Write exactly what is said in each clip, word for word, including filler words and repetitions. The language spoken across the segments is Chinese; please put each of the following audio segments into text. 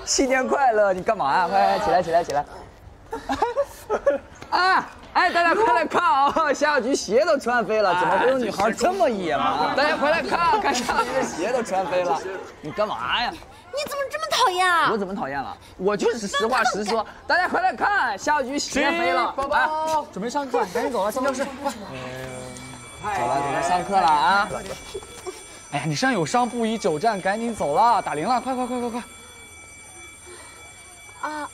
新年快乐！你干嘛呀？快起来起来起来！啊！哎，大家快来看啊！夏小菊鞋都穿飞了，怎么会有女孩这么野蛮？大家快来看看，夏小菊的鞋都穿飞了，你干嘛呀？ 你怎么这么讨厌啊？ 我怎么讨厌了？我就是实话实说。大家快来看，夏小菊鞋飞了。 宝宝，准备上课，赶紧走了，进教室，快。 走了，准备上课了啊！ 哎呀，你身上有伤，不宜久站，赶紧走了，打铃了，快快快快快！ 啊！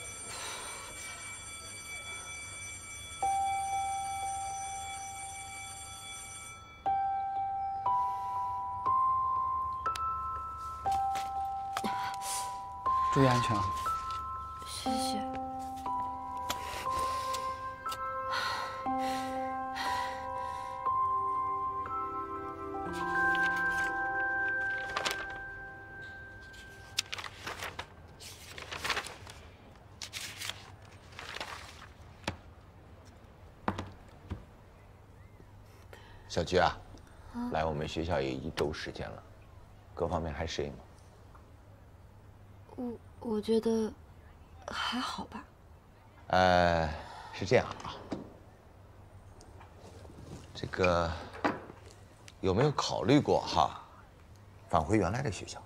注意安全啊！ 谢谢。 小菊啊，啊来我们学校也一周时间了，各方面还适应吗？ 我我觉得还好吧。 呃，是这样啊，这个有没有考虑过哈，返回原来的学校？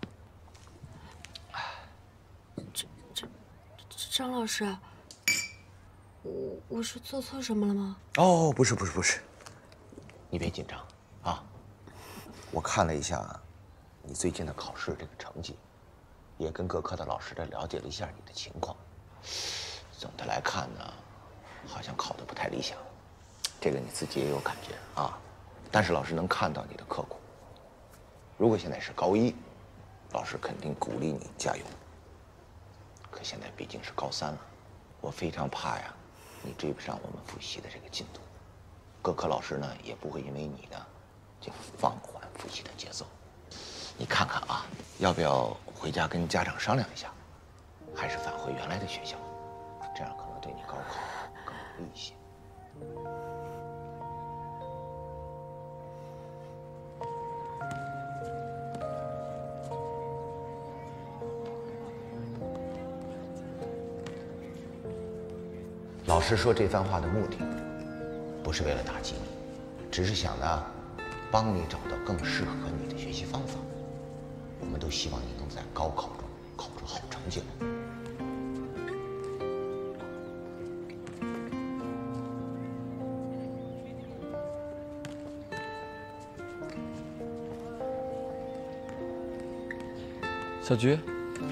这这张老师，我我是做错什么了吗？ 哦，不是不是不是，你别紧张啊。我看了一下你最近的考试这个成绩。 也跟各科的老师的了解了一下你的情况，总的来看呢，好像考得不太理想，这个你自己也有感觉啊。但是老师能看到你的刻苦。如果现在是高一，老师肯定鼓励你加油。可现在毕竟是高三了，我非常怕呀，你追不上我们复习的这个进度。各科老师呢也不会因为你呢，就放缓复习的节奏。 你看看啊，要不要回家跟家长商量一下，还是返回原来的学校？这样可能对你高考更有利一些。老师说这番话的目的，不是为了打击你，只是想呢，帮你找到更适合你的学习方法。 我们都希望你能在高考中考出好成绩来。 小菊，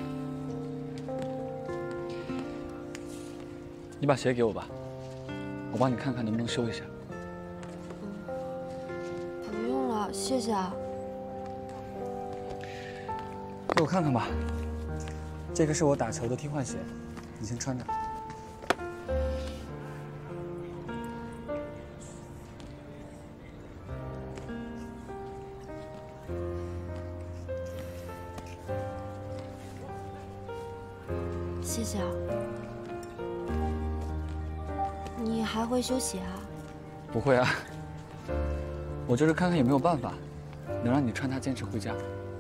你把鞋给我吧，我帮你看看能不能修一下。 不用了，谢谢啊。 给我看看吧，这个是我打球的替换鞋，你先穿着。 谢谢啊。你还会修鞋啊？ 不会啊，我就是看看有没有办法，能让你穿它坚持回家。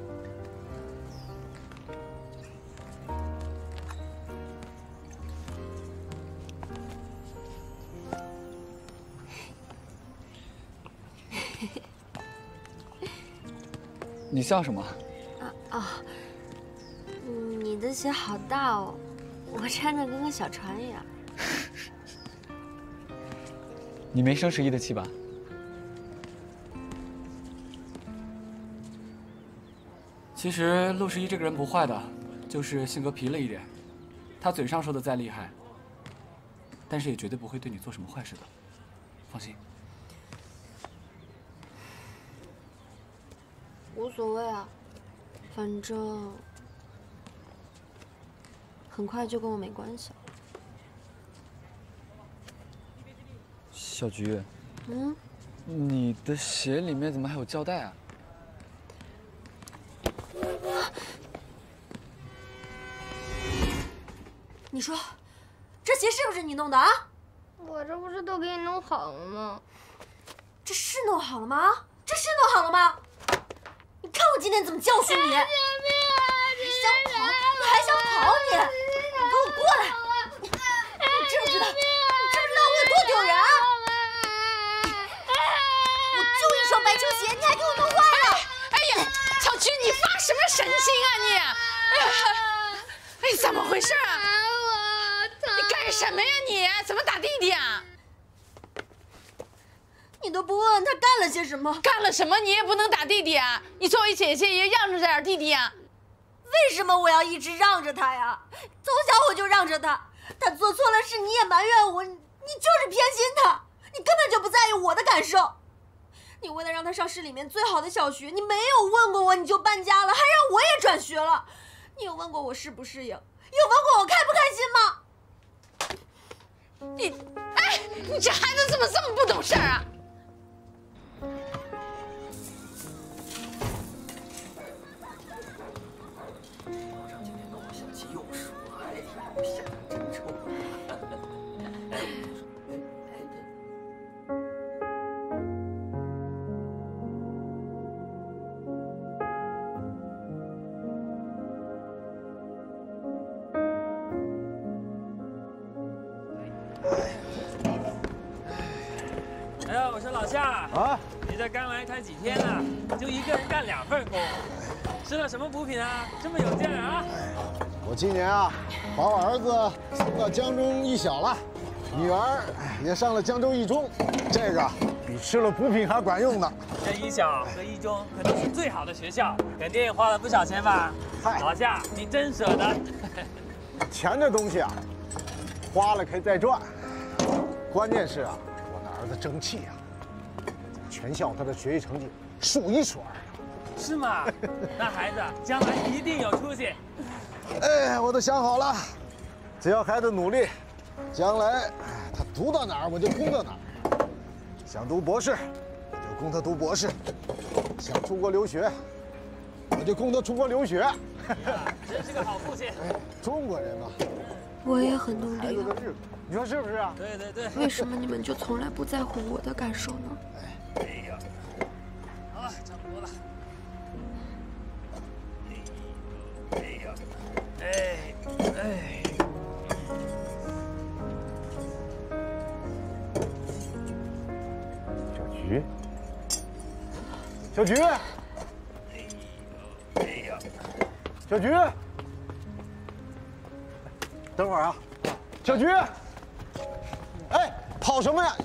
你笑什么？ 啊啊！你的鞋好大哦，我穿着跟个小船一样。 你没生十一的气吧？其实陆十一这个人不坏的，就是性格皮了一点。他嘴上说的再厉害，但是也绝对不会对你做什么坏事的，放心。 无所谓啊，反正很快就跟我没关系了。 小菊， 嗯， 你的鞋里面怎么还有胶带啊？ 你说，这鞋是不是你弄的啊？ 我这不是都给你弄好了吗？ 这是弄好了吗？这是弄好了吗？ 你看我今天怎么教训你！你想跑，你还想跑你！ 回事啊？ 我你干什么呀你？怎么打弟弟啊？ 你都不问问他干了些什么？ 干了什么你也不能打弟弟啊！你作为姐姐也让着点弟弟啊！ 为什么我要一直让着他呀？从小我就让着他，他做错了事你也埋怨我，你就是偏心他，你根本就不在意我的感受。你为了让他上市里面最好的小学，你没有问过我你就搬家了，还让我也转学了。你有问过我适不适应？有问过我开不开心吗？ 你，哎，你这孩子怎么这么不懂事儿啊？ 哎呀，我说老夏啊， 你这刚来才几天呢，就一个人干两份工，吃了什么补品啊？这么有劲儿啊！ 我今年啊，把我儿子送到江中艺小了，女儿也上了江州一中，这个比吃了补品还管用呢。 这艺小和一中可都是最好的学校，肯定也花了不少钱吧？ 嗨， 老夏，你真舍得。 钱这东西啊，花了可以再赚，关键是啊。儿子争气啊！全校他的学习成绩数一数二的。 是吗？那孩子将来一定有出息。 哎，我都想好了，只要孩子努力，将来他读到哪儿我就供到哪儿。想读博士，我就供他读博士；想出国留学，我就供他出国留学。 真是个好父亲。 中国人嘛， 我也很努力啊。 你说是不是啊？ 对对对。 为什么你们就从来不在乎我的感受呢？ 哎呀，好了，差不多了。哎呀，哎哎。 小菊，小菊， 哎呀， 小菊，等会儿啊，小菊。哎，跑什么呀？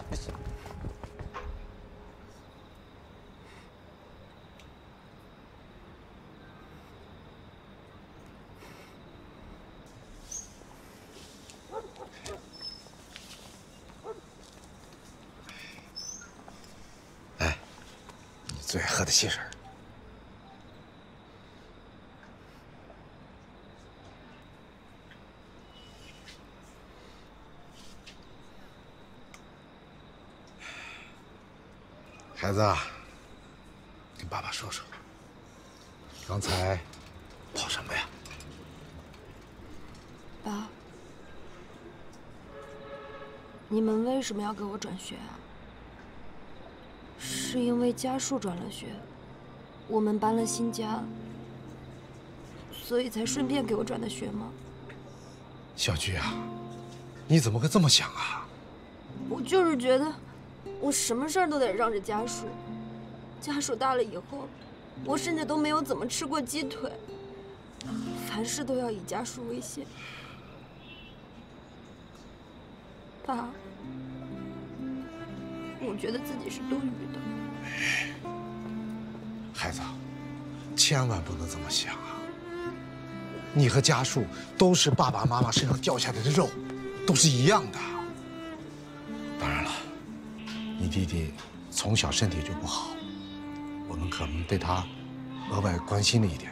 哎，你最爱喝的汽水。孩子，跟爸爸说说，刚才跑什么呀？ 爸，你们为什么要给我转学啊？是因为家树转了学，我们搬了新家，所以才顺便给我转的学吗？ 小菊啊，你怎么会这么想啊？ 我就是觉得。我什么事儿都得让着家属，家属大了以后，我甚至都没有怎么吃过鸡腿，凡事都要以家属为先。爸，我觉得自己是多余的。 孩子，千万不能这么想啊！你和家树都是爸爸妈妈身上掉下来的肉，都是一样的。当然了。你弟弟从小身体就不好，我们可能对他额外关心了一点，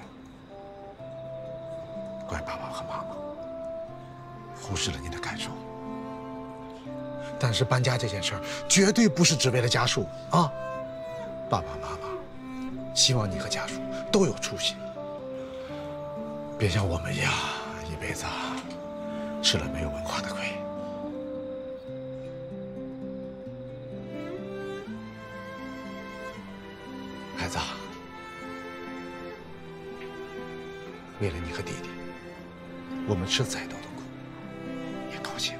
怪爸爸和妈妈忽视了你的感受。但是搬家这件事儿绝对不是只为了家属啊！爸爸妈妈希望你和家属都有出息，别像我们一样一辈子吃了没有文化的亏。孩子，为了你和弟弟，我们吃再多的苦也高兴。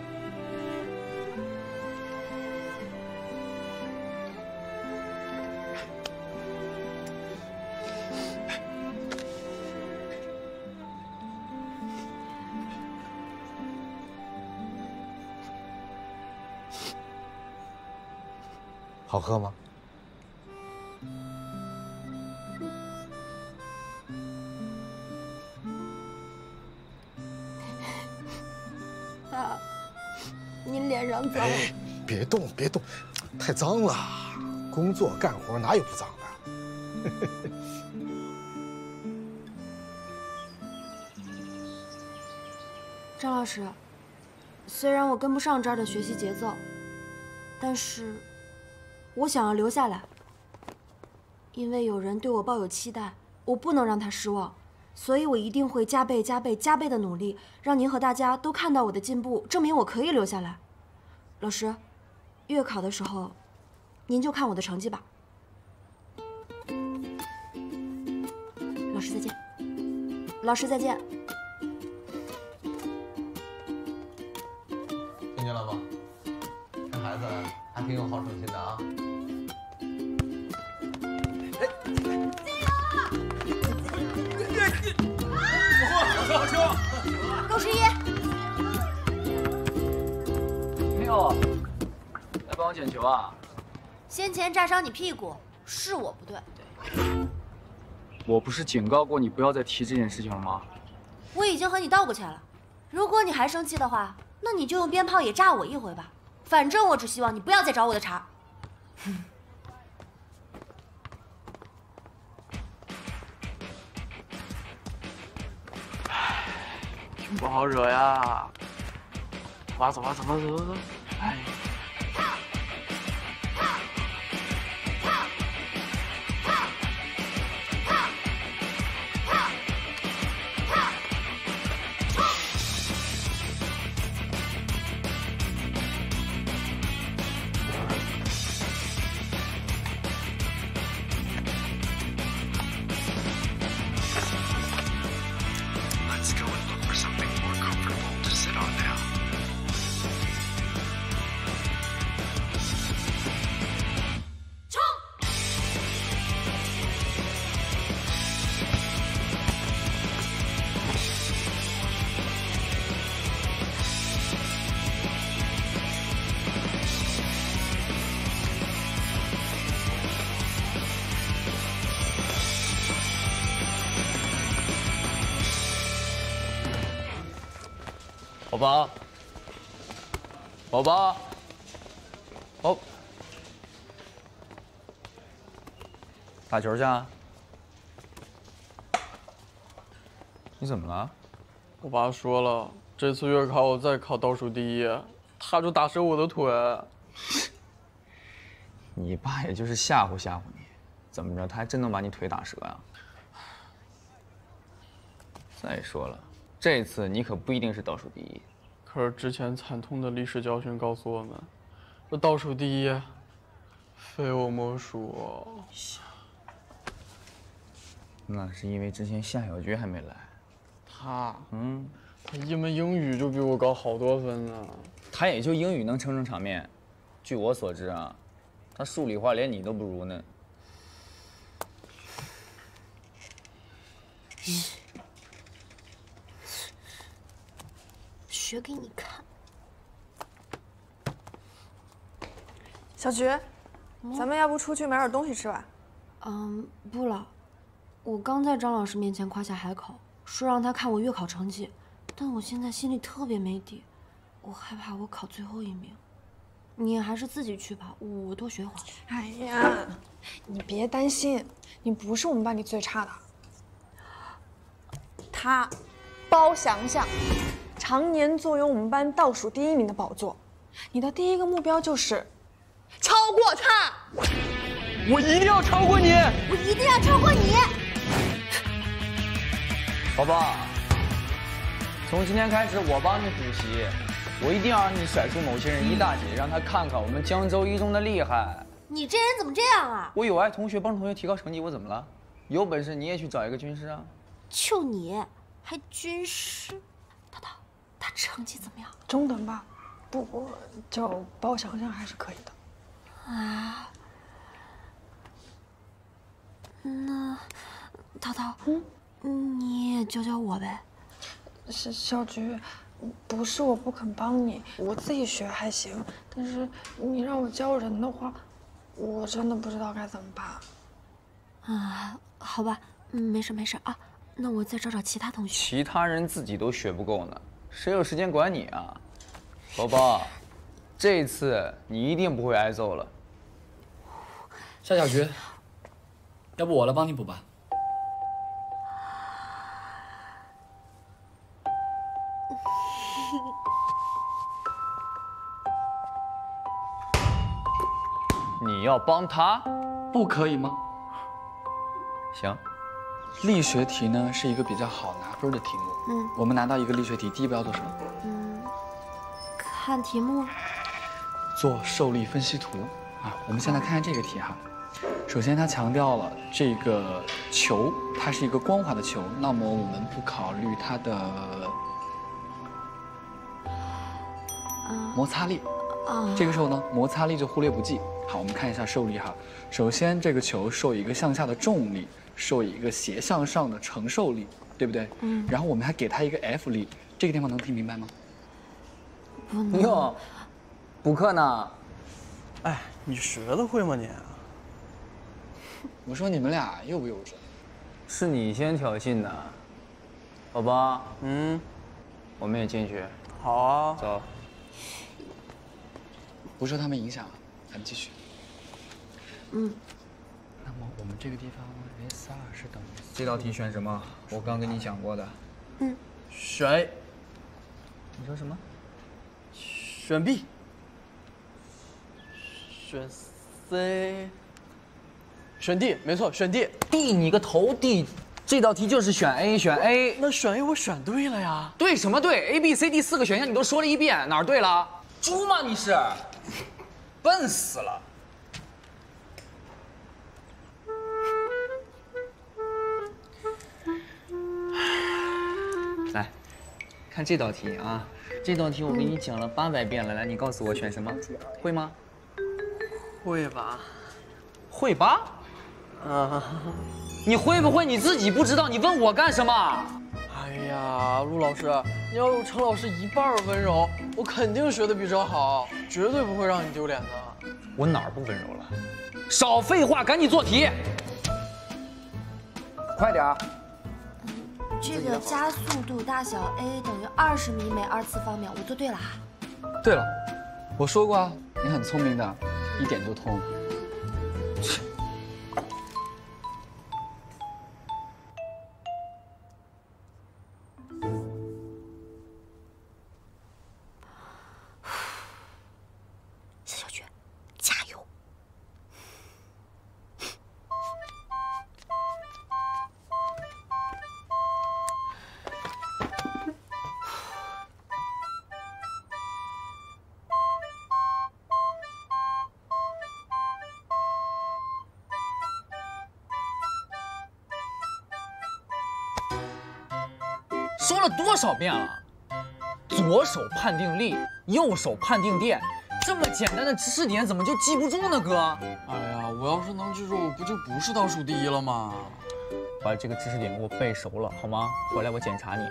好喝吗？ 爸，你脸上脏。 哎，别动，别动，太脏了。工作干活哪有不脏的？ 张老师，虽然我跟不上这儿的学习节奏，但是我想要留下来，因为有人对我抱有期待，我不能让他失望，所以我一定会加倍、加倍、加倍的努力，让您和大家都看到我的进步，证明我可以留下来。老师，月考的时候，您就看我的成绩吧。老师再见。老师再见。 听见了吗？这孩子还挺有好胜心的啊。 好球！ 六十一。 没有，来帮我捡球啊！ 先前炸伤你屁股，是我不对。 我不是警告过你不要再提这件事情了吗？ 我已经和你道过歉了。如果你还生气的话，那你就用鞭炮也炸我一回吧。反正我只希望你不要再找我的茬。 挺不好惹呀。走吧，走吧，走吧，走走走。哎。宝宝，宝宝，哦，打球去啊？你怎么了？ 我爸说了，这次月考我再考倒数第一，他就打折我的腿。 你爸也就是吓唬吓唬你，怎么着，他还真能把你腿打折呀？再说了。这次你可不一定是倒数第一， 可是之前惨痛的历史教训告诉我们，这倒数第一，非我莫属。 那是因为之前夏小菊还没来， 他， 嗯， 他一门英语就比我高好多分呢。 他也就英语能撑撑场面，据我所知啊，他数理化连你都不如呢。 学给你看。 小菊，咱们要不出去买点东西吃吧？ 嗯，不了。我刚在张老师面前夸下海口，说让他看我月考成绩，但我现在心里特别没底，我害怕我考最后一名。你还是自己去吧，我多学会。 哎呀，你别担心，你不是我们班里最差的。他，包翔翔。常年坐拥我们班倒数第一名的宝座，你的第一个目标就是超过他。 我一定要超过你， 我一定要超过你。 宝宝，从今天开始我帮你补习，我一定要让你甩出某些人一大截，让他看看我们江州一中的厉害。 你这人怎么这样啊？ 我有爱同学帮同学提高成绩，我怎么了？有本事你也去找一个军师啊！ 就你还军师？涛涛。他成绩怎么样？ 中等吧，不过叫包翔翔还是可以的。 啊，那涛涛，嗯，你也教教我呗。 小小菊，不是我不肯帮你，我自己学还行，但是你让我教人的话， 我真的不知道该怎么办。 啊，好吧，嗯，没事没事啊，那我再找找其他同学。 其他人自己都学不够呢，谁有时间管你啊？宝宝，这次你一定不会挨揍了。 夏小菊，要不我来帮你补吧？ 你要帮他？ 不可以吗？ 行。 力学题呢是一个比较好拿分的题目。嗯，我们拿到一个力学题，第一步要做什么？ 嗯，看题目。 做受力分析图啊。我们先来看看这个题哈。首先，它强调了这个球它是一个光滑的球，那么我们不考虑它的摩擦力。啊。这个时候呢，摩擦力就忽略不计。好，我们看一下受力哈。首先，这个球受一个向下的重力。受一个斜向上的承受力，对不对？嗯。然后我们还给它一个 F 力，这个地方能听明白吗？ 不能。 哟，补课呢？ 哎，你学得会吗你？ 我说你们俩幼不幼稚？ 是你先挑衅的，宝宝。 嗯。 我们也进去。 好啊。 走。 不受他们影响，咱们继续。 嗯。 那么我们这个地方 S 二是等于这道题选什么？我刚跟你讲过的。 嗯， 选 A。 你说什么？ 选 B。选 C。选 D， 没错，选 D。 D 你个头 D！ 这道题就是选 A， 选 A。 那选 A 我选对了呀。 对什么对 ？A、B、C、D 四个选项你都说了一遍，哪儿对了？猪吗你是？笨死了。来，看这道题啊！这道题我给你讲了八百遍了，来，你告诉我选什么？会吗？ 会吧。 会吧？啊！你会不会你自己不知道？你问我干什么？ 哎呀，陆老师，你要有程老师一半温柔，我肯定学得比这好，绝对不会让你丢脸的。 我哪儿不温柔了？少废话，赶紧做题！快点儿！ 这个加速度大小 a 等于二十米每二次方秒，我做对了哈。 对了，我说过啊，你很聪明的，一点就通。 夏小菊，加油！ 说了多少遍了？左手判定力，右手判定电，这么简单的知识点怎么就记不住呢，哥？ 哎呀，我要是能记住，不就不是倒数第一了吗？ 把这个知识点给我背熟了，好吗？回来我检查你。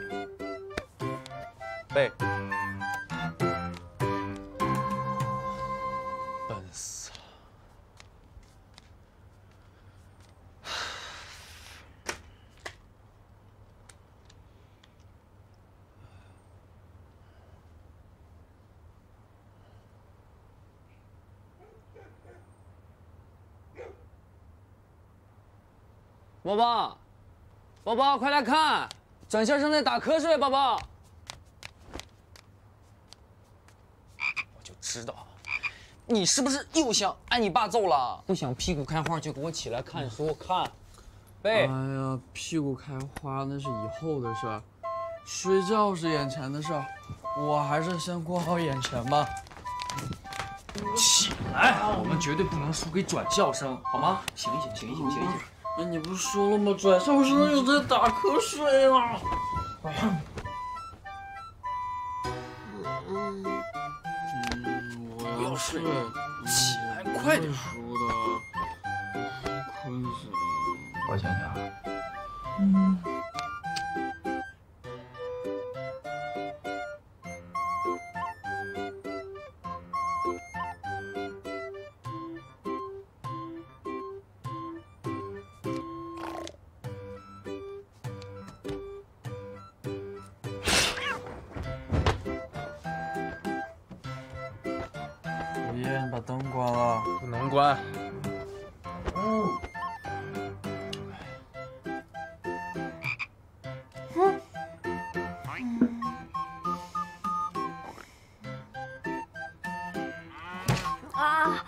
背。 笨死了。 宝宝，宝宝，快来看，转校生在打瞌睡，宝宝。我就知道，你是不是又想挨你爸揍了？不想屁股开花就给我起来看书看，背。 哎呀，屁股开花那是以后的事儿，睡觉是眼前的事儿，我还是先过好眼前吧。 起来，我们绝对不能输给转校生，好吗？醒一醒，醒一醒，醒一醒。 哎，你不是说了吗？转校生又在打瞌睡了。嗯，我要睡， 起来，快点。 输的，困死了。 我想想。 嗯。 把灯关了。 不能关。 嗯。 嗯。啊！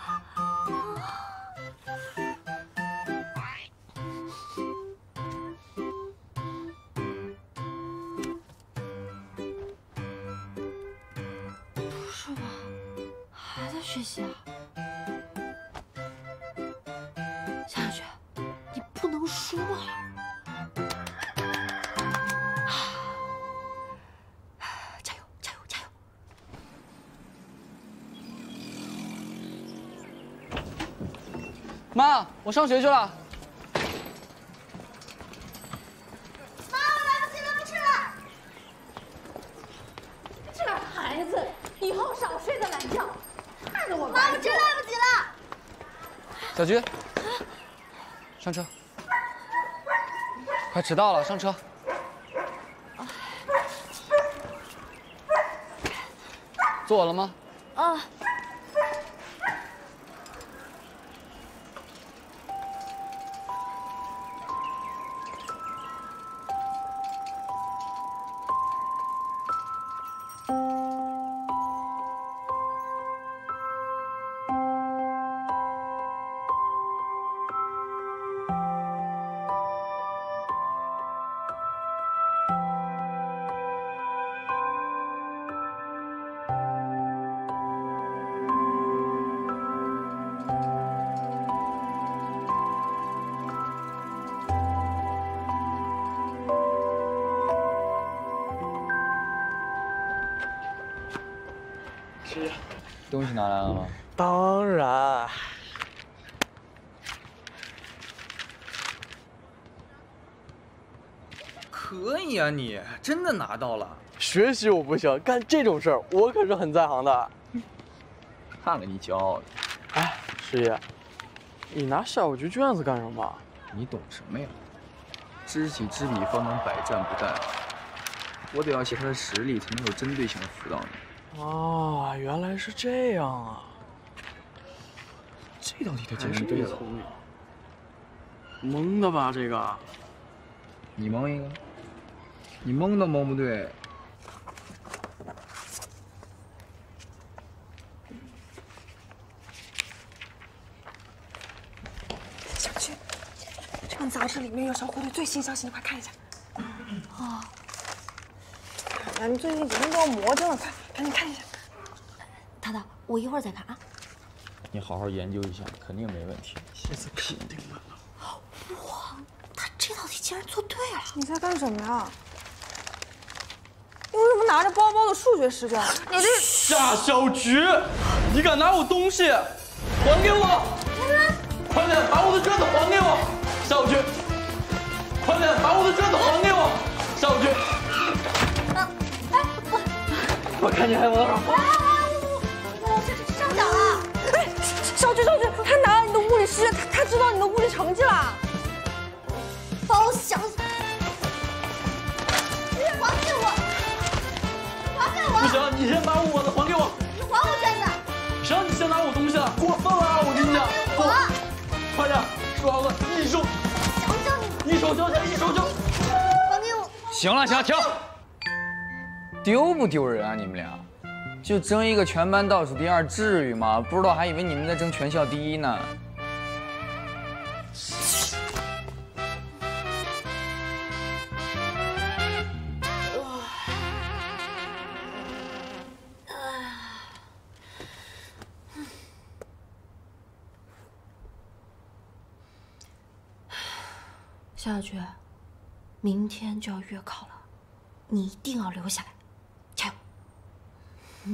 不是吧？还在学习啊？夏小雪，你不能输啊！加油，加油，加油！ 妈，我上学去了。 妈，我来不及了，不吃了。这孩子以后少睡个懒觉，害得我。妈，我真来不及了。 小菊，上车。快迟到了，上车。坐稳了吗？ 啊。 东西拿来了吗？ 当然。 可以啊，你真的拿到了。 学习我不行，干这种事儿我可是很在行的。 看了你骄傲的。 哎，师爷，你拿小菊卷子干什么？ 你懂什么呀？知己知彼，方能百战不殆。我得要写他的实力，才能有针对性的辅导你。 啊，原来是这样啊！ 这道题他真是对聪明，蒙的吧这个？ 你蒙一个，你蒙都蒙不对。 小菊，这本杂志里面有小虎队最新消息，你快看一下。哦。哎，你最近几天都要魔怔了，快赶紧看一下。 涛涛，我一会儿再看啊。 你好好研究一下，肯定没问题。 这次肯定稳了。 哇，他这道题竟然做对了！ 你在干什么呀？你为什么拿着包包的数学试卷？你这夏小菊，你敢拿我东西？还给我！快点把我的卷子还给我！夏小菊，快点把我的卷子还给我！夏小菊。 啊，哎，我我看你还往哪跑！ 我这上脚了！ 哎，小菊，小菊，他拿了你的物理试卷，他他知道你的物理成绩了。 把我想死！还给我！还给我！ 不行，你先把我的还给我！ 你还我卷子！ 谁让你先拿我东西了？过分了啊！我跟你讲， 我快点，说好了，一手， 想想你， 一手交钱，一手交。 还给我！ 行了，行了，停！丢不丢人啊？你们俩，就争一个全班倒数第二，至于吗？不知道还以为你们在争全校第一呢。 夏小菊，明天就要月考了，你一定要留下来，加油！嗯。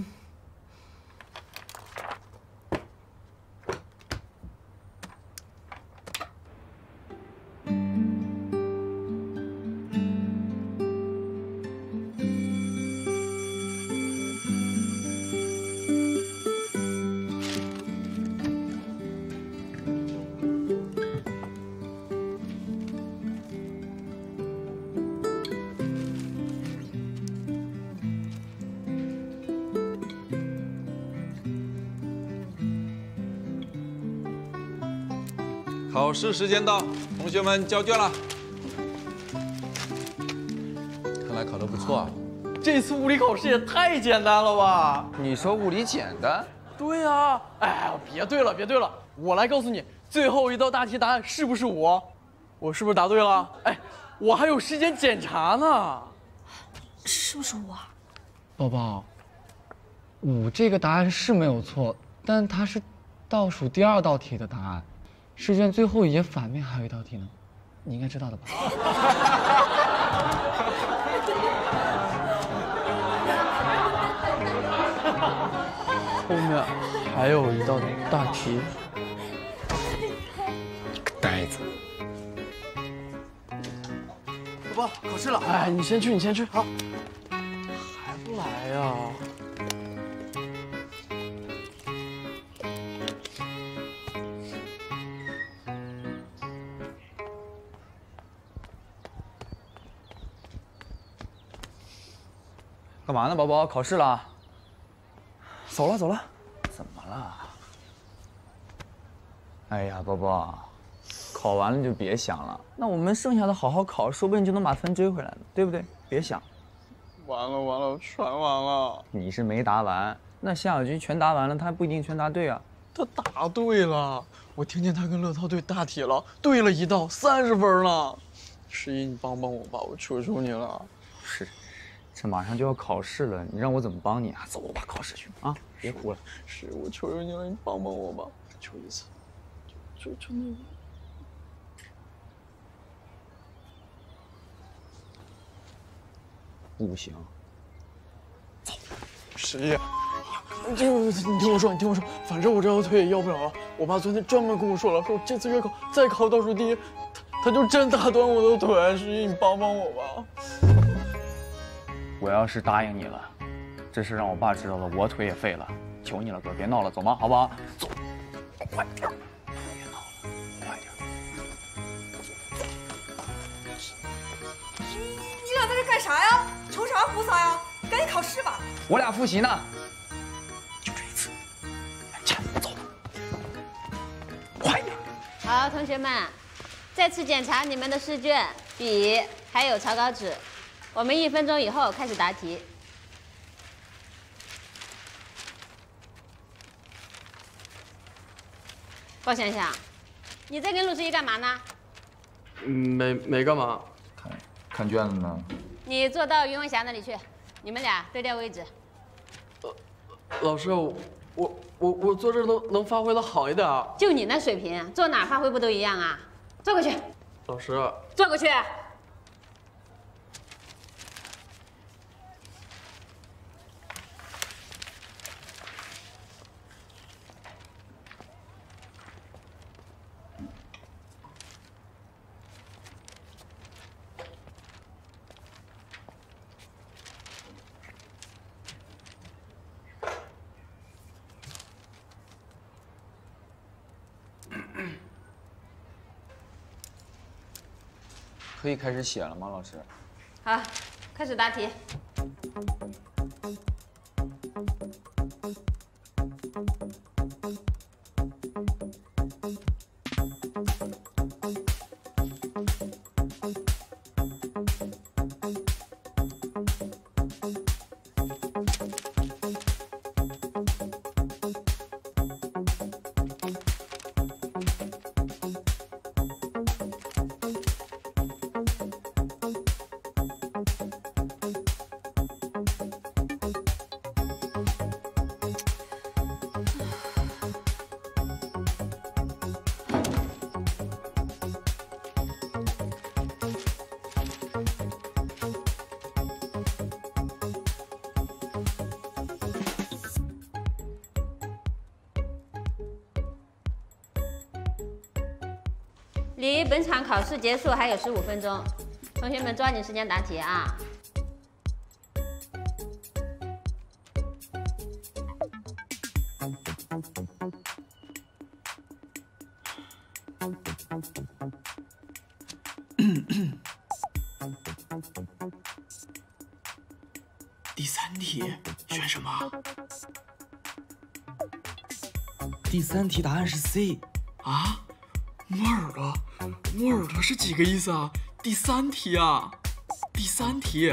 考试时间到，同学们交卷了。看来考得不错啊。 这次物理考试也太简单了吧？ 你说物理简单？ 对呀。哎，别对了，别对了，我来告诉你，最后一道大题答案是不是我？我是不是答对了？哎，我还有时间检查呢。 是不是我？ 宝宝，五这个答案是没有错，但它是倒数第二道题的答案，试卷最后一页反面还有一道题呢，你应该知道的吧？ 后面还有一道大题。 你个呆子！ 宝宝，考试了。哎，你先去，你先去。好。还不来呀？ 干嘛呢，宝宝？考试了。走了走了。怎么了？哎呀，宝宝，考完了就别想了。那我们剩下的好好考，说不定就能把分追回来了，对不对？别想。 完了完了，全完了。 你是没答完，那夏小军全答完了，他不一定全答对啊。 他答对了，我听见他跟乐涛对大题了，对了一道，三十分了。十一，你帮帮我吧，我求求你了。 是，这马上就要考试了，你让我怎么帮你啊？走吧，考试去啊！别哭了。 是，我求求你了，你帮帮我吧，求一次，求求你。 不行。 走。十一，你听你听我说，你听我说，反正我这条腿也要不了了。我爸昨天专门跟我说了，说这次月考再考倒数第一，他他就真打断我的腿。十一，你帮帮我吧。 我要是答应你了，这事让我爸知道了，我腿也废了。求你了，哥，别闹了，走吗？好不好？走，快点。别闹了，快点。 你俩在这干啥呀？求啥菩萨呀？赶紧考试吧！ 我俩复习呢。就这一次，钱走吧，快点。 好，同学们，再次检查你们的试卷、笔还有草稿纸。我们一分钟以后开始答题。包想想，你在跟陆十一干嘛呢？ 嗯，没没干嘛。 看看卷子呢。 你坐到于文霞那里去，你们俩对调位置。 呃，老师，我我我我坐这儿能能发挥的好一点。 就你那水平，坐哪发挥不都一样啊？坐过去。 老师。 坐过去。 可以开始写了吗，老师？ 好，开始答题。离本场考试结束还有十五分钟，同学们抓紧时间答题啊！ 第三题选什么？ 第三题答案是 C， 啊？ 摸耳朵，摸耳朵是几个意思啊？第三题啊，第三题。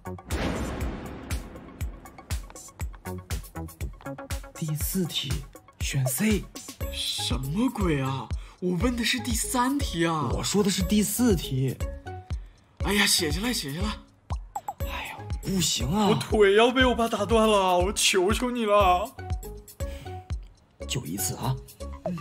第四题，选 C。 什么鬼啊？我问的是第三题啊。 我说的是第四题。 哎呀，写下来，写下来。 哎呀，不行啊！ 我腿要被我爸打断了，我求求你了。 就一次啊。嗯。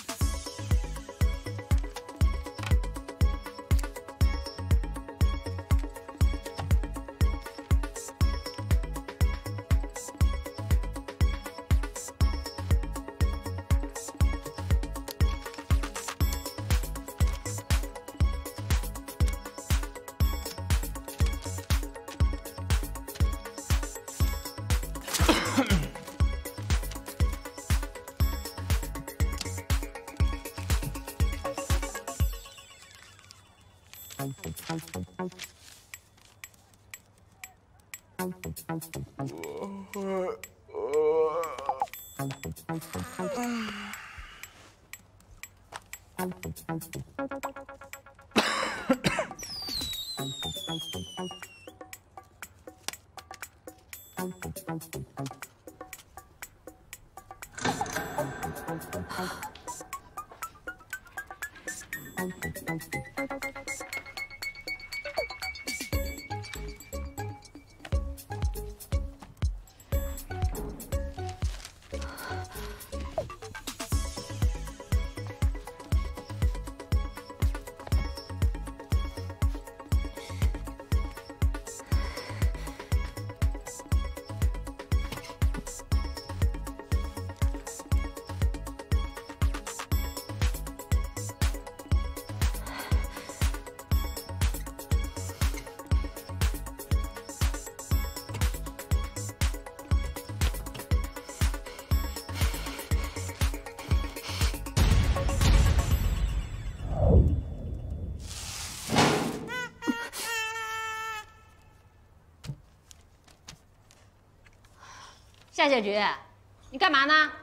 夏小菊，你干嘛呢？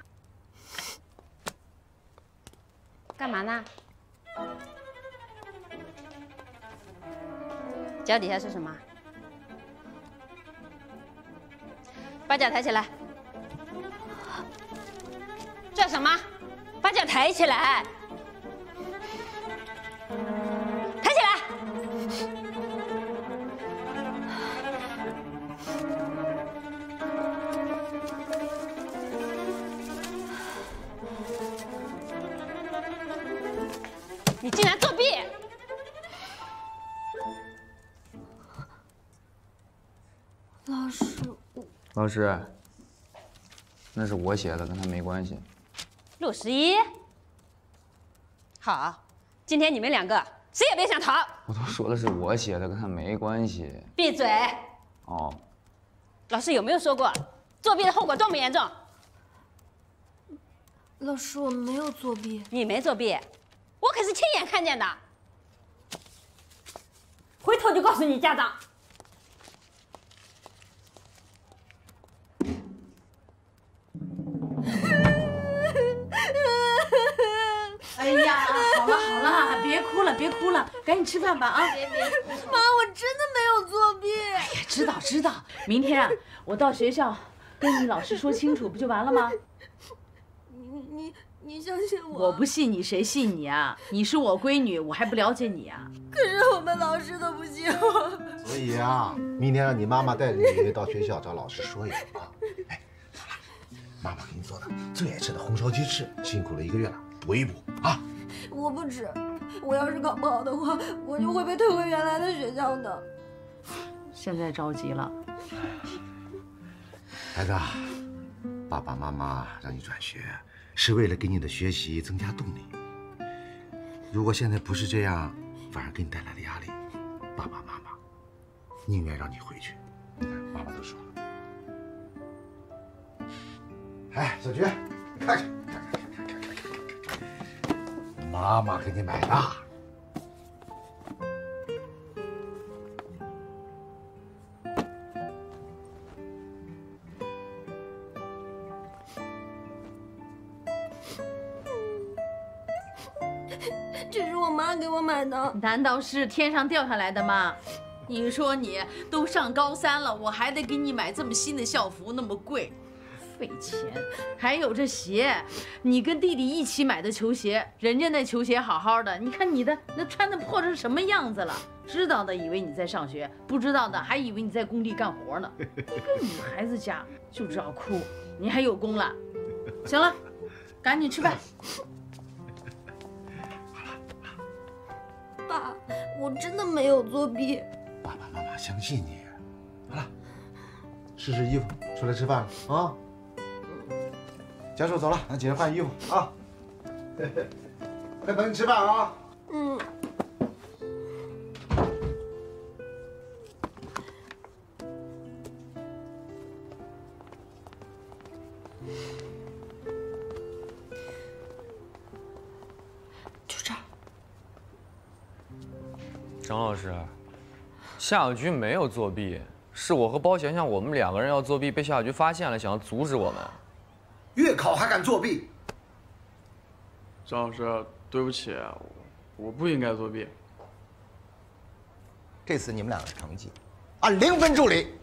干嘛呢？脚底下是什么？把脚抬起来。这什么？把脚抬起来。抬起来。你竟然作弊！ 老师，我老师，那是我写的，跟他没关系。 陆十一，好，今天你们两个谁也别想逃。 我都说的是我写的，跟他没关系。 闭嘴！ 哦， 老师有没有说过，作弊的后果重不严重？ 老师，我没有作弊。 你没作弊，我可是亲眼看见的。回头就告诉你家长。 哎呀，好了好了，别哭了别哭了，赶紧吃饭吧啊！ 别别，妈，我真的没有作弊。 哎呀，知道知道，明天啊，我到学校跟你老师说清楚，不就完了吗？ 你你你相信我？ 我不信你，谁信你啊？你是我闺女，我还不了解你啊？ 可是我们老师都不信我。 所以啊，明天让你妈妈带着你到学校找老师说一说啊。哎，好了，妈妈给你做的最爱吃的红烧鸡翅，辛苦了一个月了，补一补啊。 我不吃，我要是考不好的话，我就会被退回原来的学校的。 现在着急了， 孩子，爸爸妈妈让你转学，是为了给你的学习增加动力。如果现在不是这样，反而给你带来了压力，爸爸妈妈宁愿让你回去。你看，妈妈都说了。哎，小菊，看看，看看，看看，看看，妈妈给你买的。 这是我妈给我买的。 难道是天上掉下来的吗？你说你都上高三了，我还得给你买这么新的校服，那么贵，费钱。还有这鞋，你跟弟弟一起买的球鞋，人家那球鞋好好的，你看你的那穿的破成什么样子了？知道的以为你在上学，不知道的还以为你在工地干活呢。一个女孩子家就知道哭，你还有功了。行了，赶紧吃饭。 爸，我真的没有作弊。 爸爸妈妈相信你。好了，试试衣服，出来吃饭了啊！家属走了，咱起来换衣服啊！快等你吃饭啊！ 嗯。就这儿。 张老师，夏小菊没有作弊，是我和包贤贤我们两个人要作弊，被夏小菊发现了，想要阻止我们。 月考还敢作弊？ 张老师，对不起，我我不应该作弊。 这次你们俩的成绩按零分处理。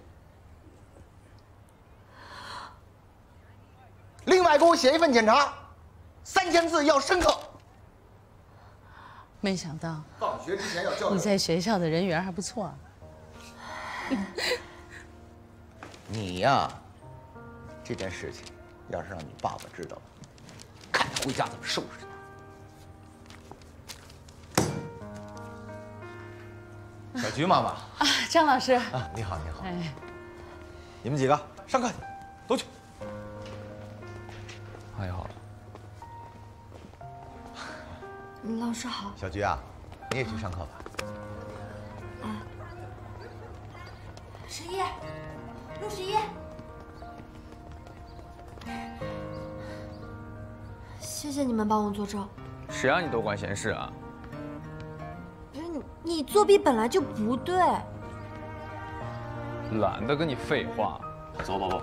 另外，给我写一份检查，三千字要深刻。 没想到放学之前要交。 你在学校的人缘还不错啊。 你呀，这件事情要是让你爸爸知道了，看他回家怎么收拾他。小菊妈妈啊，张老师啊，你好，你好。 哎， 你们几个上课去，都去。 哎好。 老师好。 小菊啊，你也去上课吧。 啊。十一，陆十一。谢谢你们帮我作证。 谁让你多管闲事啊？ 不是你，你作弊本来就不对。 懒得跟你废话。走走走。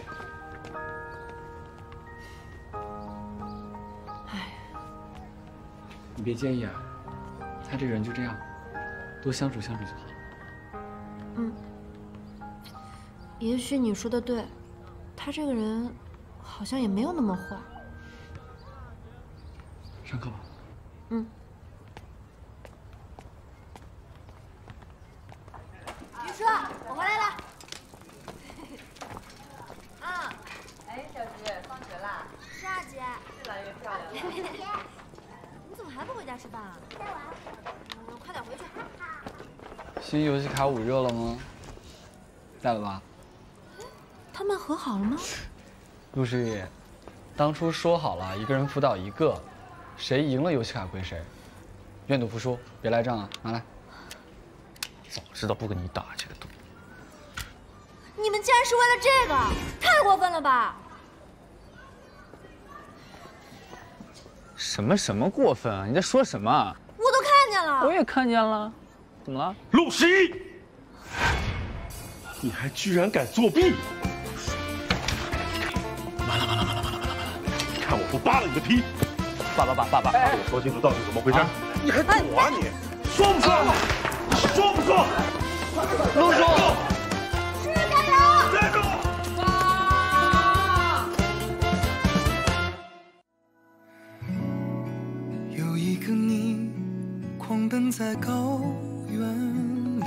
你别介意啊，他这个人就这样，多相处相处就好。 嗯，也许你说的对，他这个人好像也没有那么坏。 上课吧。 嗯。于叔，我回来了。啊，哎，小菊，放学啦？是啊，姐。越来越漂亮了。你怎么还不回家吃饭啊？在玩。嗯，快点回去。 新游戏卡五热了吗？在了吧？ 他们和好了吗？ 陆诗雨，当初说好了一个人辅导一个，谁赢了游戏卡归谁。愿赌服输，别赖账啊！拿来。 早知道不跟你打这个赌。 你们竟然是为了这个，太过分了吧！ 什么什么过分啊？你在说什么？ 我都看见了。 我也看见了，怎么了？ 陆十一，你还居然敢作弊！完了完了完了完了完了完了！看我不扒了你的皮！ 爸爸爸爸爸， 我说清楚到底怎么回事！你还躲啊你？说不说？说不说？ 陆叔， 十一加油！ 站住！ 有一个你，狂奔在高原里；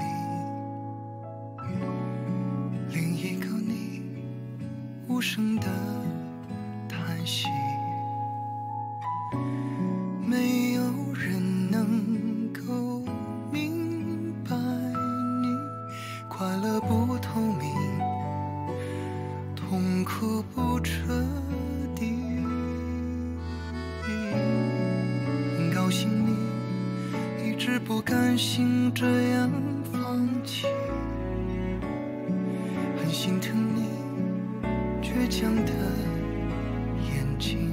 另一个你，无声的叹息。没有人能够明白你快乐不透明，痛苦不彻底。很高兴你一直不甘心这样放弃，很心疼你倔强的眼睛。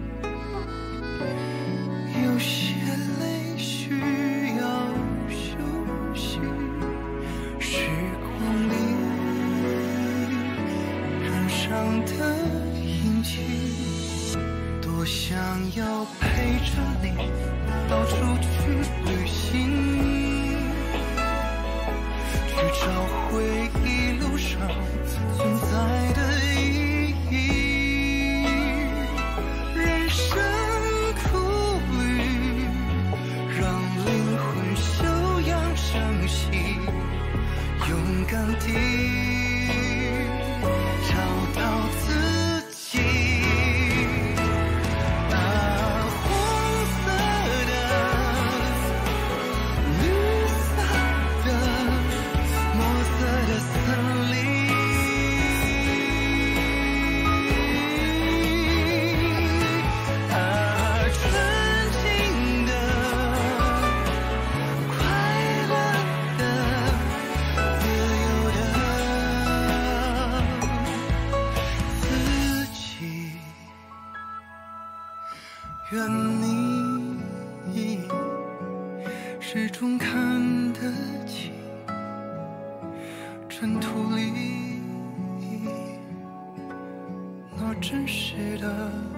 有些泪需要休息，时光里染上的印记，多想要陪着你。 到处去旅行，去找回一路上存在的意义。人生苦旅，让灵魂休养生息，勇敢地找到自己。那黄色的、绿色的、墨色的森林，啊，纯净的、快乐的、自由的自己。愿你始终看得清尘土里那真实的